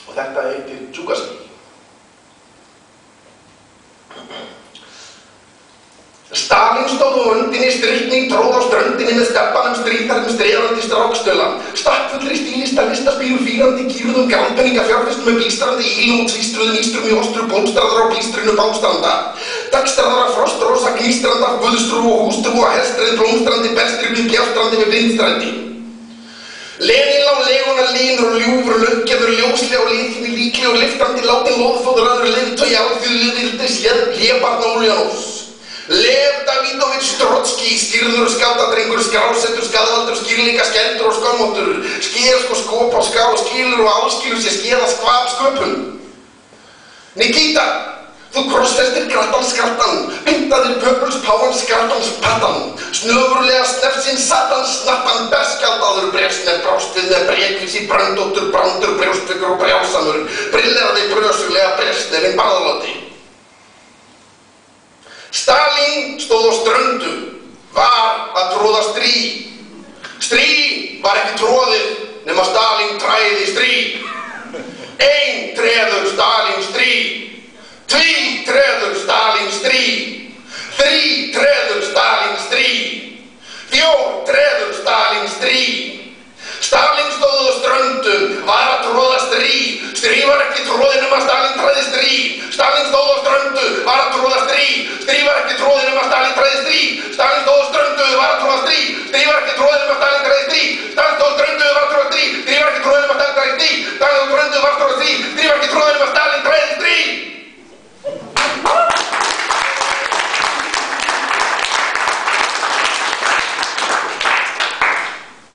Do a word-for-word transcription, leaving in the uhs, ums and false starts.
Og þetta heitir Djúkaský. Stalín stóð á öndinni, strykning, tróð á ströndinni með skabbanum stríðarnum streðandi strákstölan. Stakkfullri stílista, listaspíru, fýrandi, kýrðum, grannpenninga, fjárfestum með blístrandi ílum og tvístruðum ístrum í ostru, bómstraðar á blístrinu bámstranda. Dagstraðar af frostrosa, gnístranda, guðstrú og hústrú og herstreið, blómstrandi, berstripið, bjástrandi með blindstræti. Lenin lá leguna línur og ljúfur, löggeður, ljóslega og litinni líklegur, liftandi, látin loðfóður, öðru leiðtogi, alþjóðliðildi, hlébarn Óljanós. Lev Davidovich Trotski, skýrður, skaldadrengur, skrásettur, skaðvaldur, skýrleika, skeldur og skömmóttur, skersk og skop á ská og skýlur og álskýlur sér skeða skvap sköpun. Nikita, þú krossfestir grattan skartan, pyntaðir pöpuls páan skartans pattan, snöfurlega snefsinn satan snattan, berskjaldaður brefsnef brástið með brekvísi, brandóttur, brandur, brjóstvekur og brjásamur, brilleraði brösulega brefsnefinn barðalóti. Stalín stóð á ströndu, var að tróða strý. Strý var ekki tróðið nema Stalín træði strý. Ein treður Stalín strý. Tví treður Stalín strý. Þrí treður Stalín strý. Fjór treður Stalín strý. Stalín stóð á ströndu, var að tróða strý. Strý var ekki tróðið nema Stalín træði strý. Stalín stóð á ströndu, var að tróða strý. Strý var ekki tróðið nema Stalín træði strý.